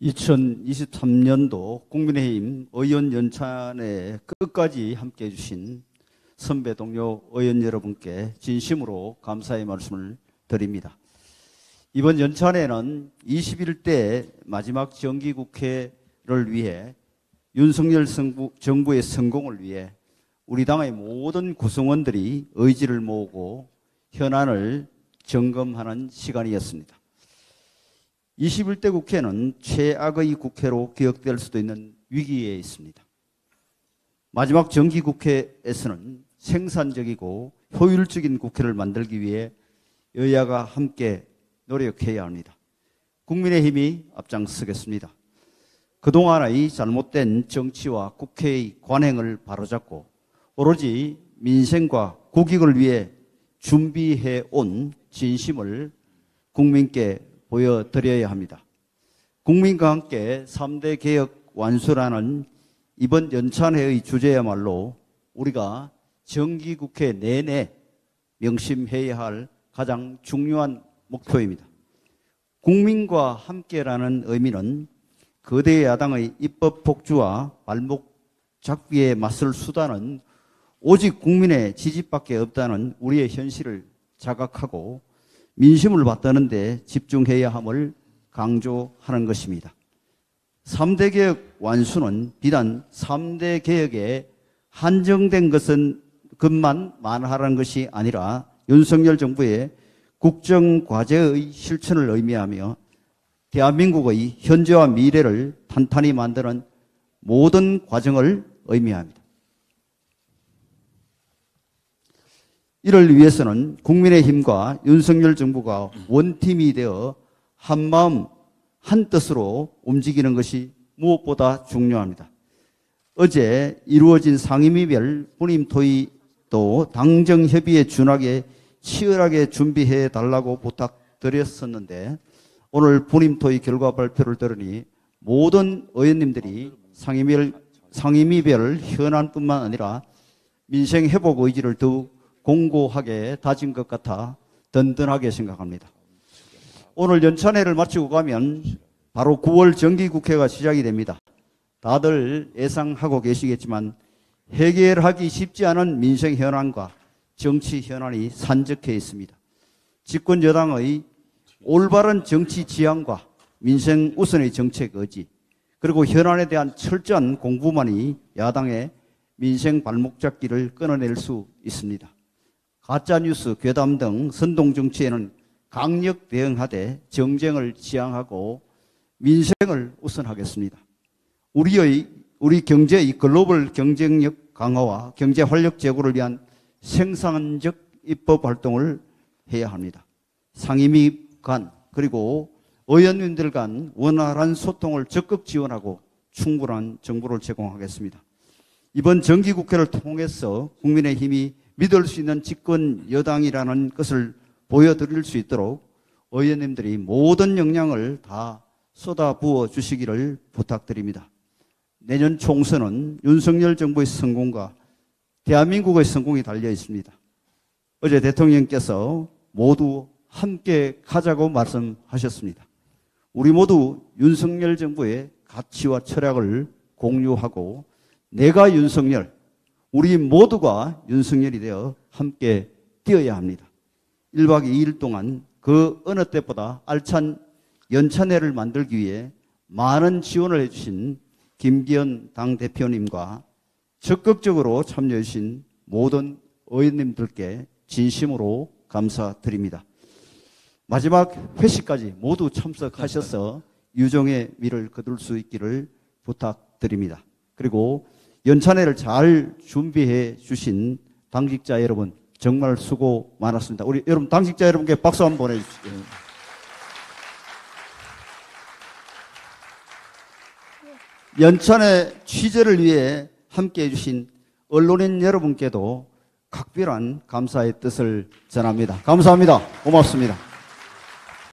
2023년도 국민의힘 의원 연찬에 끝까지 함께해 주신 선배 동료 의원 여러분께 진심으로 감사의 말씀을 드립니다. 이번 연찬에는 21대 마지막 정기국회를 위해 윤석열 정부의 성공을 위해 우리 당의 모든 구성원들이 의지를 모으고 현안을 점검하는 시간이었습니다. 21대 국회는 최악의 국회로 기억될 수도 있는 위기에 있습니다. 마지막 정기국회에서는 생산적이고 효율적인 국회를 만들기 위해 여야가 함께 노력해야 합니다. 국민의힘이 앞장서겠습니다. 그동안의 잘못된 정치와 국회의 관행을 바로잡고 오로지 민생과 국익을 위해 준비해 온 진심을 국민께 보여드려야 합니다. 국민과 함께 3대 개혁 완수라는 이번 연찬회의 주제야말로 우리가 정기국회 내내 명심해야 할 가장 중요한 목표입니다. 국민과 함께라는 의미는 거대 야당의 입법 폭주와 발목 잡기에 맞설 수단은 오직 국민의 지지밖에 없다는 우리의 현실을 자각하고 민심을 받드는 데 집중해야 함을 강조하는 것입니다. 3대 개혁 완수는 비단 3대 개혁에 한정된 것만 만하라는 것이 아니라 윤석열 정부의 국정과제의 실천을 의미하며 대한민국의 현재와 미래를 탄탄히 만드는 모든 과정을 의미합니다. 이를 위해서는 국민의힘과 윤석열 정부가 원팀이 되어 한마음 한뜻으로 움직이는 것이 무엇보다 중요합니다. 어제 이루어진 상임위별 본임 토의도 당정협의에 준하게 치열하게 준비해 달라고 부탁드렸었는데 오늘 본임 토의 결과 발표를 들으니 모든 의원님들이 상임위별 현안뿐만 아니라 민생 회복 의지를 더욱 공고하게 다진 것 같아 든든하게 생각합니다. 오늘 연찬회를 마치고 가면 바로 9월 정기국회가 시작이 됩니다. 다들 예상하고 계시겠지만 해결하기 쉽지 않은 민생 현안과 정치 현안이 산적해 있습니다. 집권 여당의 올바른 정치 지향과 민생 우선의 정책 의지 그리고 현안에 대한 철저한 공부만이 야당의 민생 발목 잡기를 끊어낼 수 있습니다. 가짜뉴스, 괴담 등 선동정치에는 강력 대응하되 정쟁을 지향하고 민생을 우선하겠습니다. 우리 경제의 글로벌 경쟁력 강화와 경제 활력 제고를 위한 생산적 입법 활동을 해야 합니다. 상임위 간 그리고 의원님들 간 원활한 소통을 적극 지원하고 충분한 정보를 제공하겠습니다. 이번 정기국회를 통해서 국민의힘이 믿을 수 있는 집권 여당이라는 것을 보여드릴 수 있도록 의원님들이 모든 역량을 다 쏟아부어 주시기를 부탁드립니다. 내년 총선은 윤석열 정부의 성공과 대한민국의 성공이 달려 있습니다. 어제 대통령께서 모두 함께 가자고 말씀하셨습니다. 우리 모두 윤석열 정부의 가치와 철학을 공유하고 내가 윤석열, 우리 모두가 윤석열이 되어 함께 뛰어야 합니다. 1박 2일 동안 그 어느 때보다 알찬 연찬회를 만들기 위해 많은 지원을 해주신 김기현 당대표님과 적극적으로 참여해 주신 모든 의원님들께 진심으로 감사드립니다. 마지막 회식까지 모두 참석하셔서 유정의 미를 거둘 수 있기를 부탁드립니다. 그리고 연찬회를 잘 준비해 주신 당직자 여러분 정말 수고 많았습니다. 우리 여러분 당직자 여러분께 박수 한번 보내주시죠. 연찬회 취재를 위해 함께해 주신 언론인 여러분께도 각별한 감사의 뜻을 전합니다. 감사합니다. 고맙습니다.